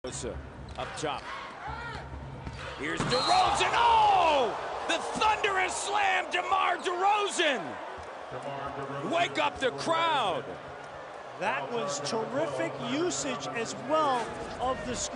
Up top. Here's DeRozan. Oh! The thunderous slam, DeMar DeRozan. Wake up the crowd. That was terrific usage as well of the screen.